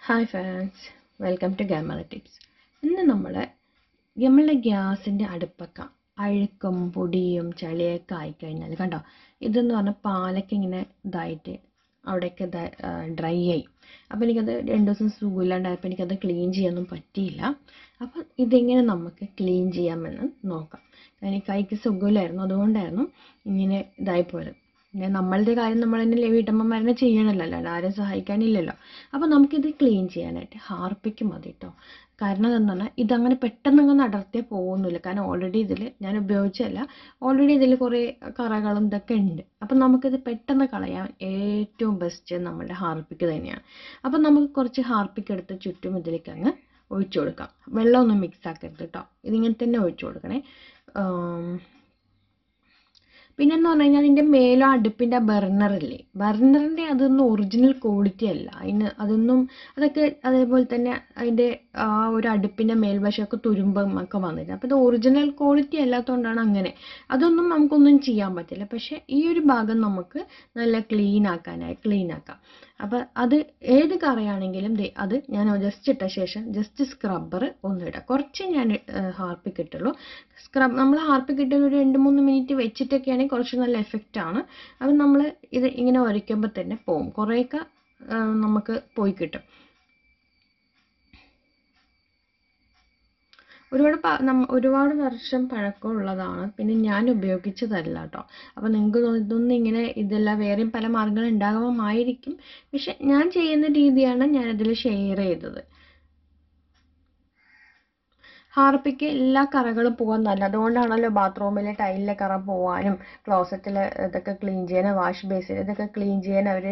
Hi friends, welcome to ഗ്യാമറ tips. ഇന്ന് നമ്മളുടെ ഗ്യാസിൻ്റെ അടുപ്പൊക്കെ അഴുക്കും പൊടിയും ചളിയൊക്കെ ആയിക്കഴിഞ്ഞാൽ കണ്ടോ, ഇതെന്ന് പറഞ്ഞാൽ പാലൊക്കെ ഇങ്ങനെ ഇതായിട്ട് അവിടെയൊക്കെ ഡ്രൈ ആയി. അപ്പോൾ എനിക്കത് 2 ദിവസം സുഖമില്ലാണ്ടായപ്പോൾ എനിക്കത് ക്ലീൻ ചെയ്യാനൊന്നും പറ്റിയില്ല. അപ്പം ഇതെങ്ങനെ നമുക്ക് ക്ലീൻ ചെയ്യാമെന്ന് നോക്കാം. എനിക്ക് കൈക്ക് സുഖമില്ലായിരുന്നു, അതുകൊണ്ടായിരുന്നു ഇങ്ങനെ ഇതായിപ്പോയത്. പിന്നെ നമ്മളുടെ കാര്യം നമ്മൾ തന്നെ വീട്ടമ്മമാർ തന്നെ ചെയ്യണമല്ലോ, അല്ലാണ്ട് ആരും സഹായിക്കാനില്ലല്ലോ. അപ്പോൾ നമുക്കിത് ക്ലീൻ ചെയ്യാനായിട്ട് ഹാർപ്പിക്ക് മതി കേട്ടോ. കാരണം എന്താണെന്ന് പറഞ്ഞാൽ ഇതങ്ങനെ പെട്ടെന്ന് അങ്ങ് അടർത്തിയാൽ പോകുന്നില്ല. കാരണം ഓൾറെഡി ഇതിൽ ഞാൻ ഉപയോഗിച്ചല്ല, ഓൾറെഡി ഇതിൽ കുറേ കറകളും ഇതൊക്കെ ഉണ്ട്. അപ്പം നമുക്കിത് പെട്ടെന്ന് കളയാൻ ഏറ്റവും ബെസ്റ്റ് നമ്മുടെ ഹാർപ്പിക്ക് തന്നെയാണ്. അപ്പം നമുക്ക് കുറച്ച് ഹാർപ്പിക്ക് എടുത്ത് ചുറ്റും ഇതിലേക്ക് അങ്ങ് ഒഴിച്ചു കൊടുക്കാം. വെള്ളമൊന്നും മിക്സ് ആക്കരുത് കേട്ടോ, ഇതിങ്ങനെ തന്നെ ഒഴിച്ചു കൊടുക്കണേ. പിന്നെന്ന് പറഞ്ഞു കഴിഞ്ഞാൽ അതിൻ്റെ മേലെ അടുപ്പിൻ്റെ ബർണറില്ലേ, ബർണറിൻ്റെ അതൊന്നും ഒറിജിനൽ ക്വാളിറ്റി അല്ല. അതൊക്കെ അതേപോലെ തന്നെ അതിൻ്റെ ആ ഒരു അടുപ്പിൻ്റെ മേൽവശമൊക്കെ തുരുമ്പം ഒക്കെ വന്നിട്ട്, അപ്പോൾ ഇത് ഒറിജിനൽ ക്വാളിറ്റി അല്ലാത്തതുകൊണ്ടാണ് അങ്ങനെ. അതൊന്നും നമുക്കൊന്നും ചെയ്യാൻ പറ്റില്ല. പക്ഷേ ഈ ഒരു ഭാഗം നമുക്ക് നല്ല ക്ലീൻ ആക്കാം. അപ്പോൾ അത് ഏത് കറയാണെങ്കിലും അത് ഞാൻ ജസ്റ്റ് ഇട്ട ശേഷം ജസ്റ്റ് സ്ക്രബ്ബർ ഒന്നിടാം. കുറച്ച് ഞാൻ ഹാർപ്പിക്ക് ഇട്ടുള്ളൂ. നമ്മൾ ഹാർപ്പിക്ക് ഇട്ട് ഒരു 2-3 മിനിറ്റ് വെച്ചിട്ടൊക്കെയാണെങ്കിൽ കുറച്ച് നല്ല എഫക്റ്റാണ്. അപ്പം നമ്മൾ ഇത് ഇങ്ങനെ ഉരയ്ക്കുമ്പോൾ തന്നെ പോകും, കുറേയൊക്കെ നമുക്ക് പോയി കിട്ടും. ഒരുപാട് വർഷം പഴക്കമുള്ളതാണ്, പിന്നെ ഞാൻ ഉപയോഗിച്ചതല്ല കേട്ടോ. അപ്പോൾ നിങ്ങൾക്ക് ഇതെല്ലാം വേറെയും പല മാർഗ്ഗങ്ങൾ ഉണ്ടാകുമായിരിക്കും. പക്ഷെ ഞാൻ ചെയ്യുന്ന രീതിയാണ് ഞാനതിൽ ഷെയർ ചെയ്തത്. ഹാർപ്പിക്ക് എല്ലാ കറകളും പോകാൻ നല്ല, അതുകൊണ്ടാണല്ലോ ബാത്റൂമിലെ ടൈലിലെ കറ പോകാനും ക്ലോസറ്റിൽ ഇതൊക്കെ ക്ലീൻ ചെയ്യാനും വാഷ് ബേസിൻ ഇതൊക്കെ ക്ലീൻ ചെയ്യാൻ അവർ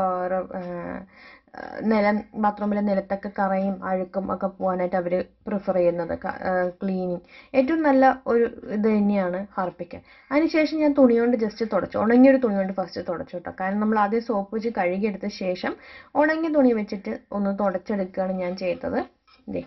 ബാത്റൂമിലെ നിലത്തൊക്കെ കറയും അഴുക്കും ഒക്കെ പോകാനായിട്ട് അവർ പ്രിഫർ ചെയ്യുന്നത്. ക്ലീനിങ് ഏറ്റവും നല്ല ഒരു ഇത് തന്നെയാണ് ഹാർപ്പിക്ക്. അതിനുശേഷം ഞാൻ തുണി കൊണ്ട് ജസ്റ്റ് തുടച്ചു, ഉണങ്ങിയൊരു തുണി കൊണ്ട് ഫസ്റ്റ് തുടച്ചു കേട്ടോ. കാരണം നമ്മൾ ആദ്യം സോപ്പ് വെച്ച് കഴുകിയെടുത്ത ശേഷം ഉണങ്ങിയ തുണി വെച്ചിട്ട് ഒന്ന് തുടച്ചെടുക്കുകയാണ് ഞാൻ ചെയ്തത്. ഇതേ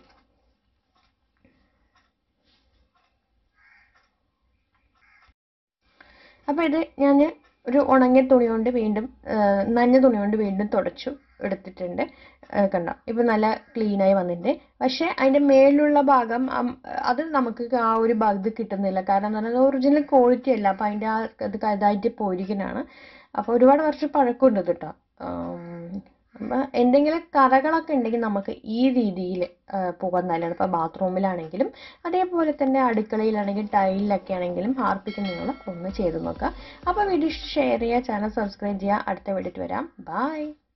അപ്പോൾ ഇത് ഞാൻ ഒരു ഉണങ്ങിയ തുണി കൊണ്ട് വീണ്ടും നനഞ്ഞ തുണി കൊണ്ട് വീണ്ടും തുടച്ചു എടുത്തിട്ടുണ്ട്. കണ്ടോ, ഇപ്പോൾ നല്ല ക്ലീനായി വന്നിട്ടുണ്ട്. പക്ഷേ അതിൻ്റെ മേലുള്ള ഭാഗം അത് നമുക്ക് ആ ഒരു ഭാഗത്ത് കിട്ടുന്നില്ല. കാരണം എന്ന് പറഞ്ഞാൽ ഒറിജിനൽ ക്വാളിറ്റി അല്ല, അപ്പോൾ അതിൻ്റെ ഇത് ഇതായിട്ട് പോയിരിക്കുന്നതാണ്. അപ്പോൾ ഒരുപാട് വർഷം പഴക്കമുണ്ട് കേട്ടോ. അപ്പം എന്തെങ്കിലും കറകളൊക്കെ ഉണ്ടെങ്കിൽ നമുക്ക് ഈ രീതിയിൽ പോകാൻ നല്ലതാണ്. ഇപ്പോൾ ബാത്റൂമിലാണെങ്കിലും അതേപോലെ തന്നെ അടുക്കളയിലാണെങ്കിലും ടൈലിലൊക്കെ ആണെങ്കിലും ഹാർപ്പിക്ക് നിങ്ങൾ ഒന്ന് ചെയ്ത് നോക്കുക. അപ്പോൾ വീഡിയോ ഷെയർ ചെയ്യുക, ചാനൽ സബ്സ്ക്രൈബ് ചെയ്യുക. അടുത്ത വീഡിയോയിൽ വരാം. ബൈ.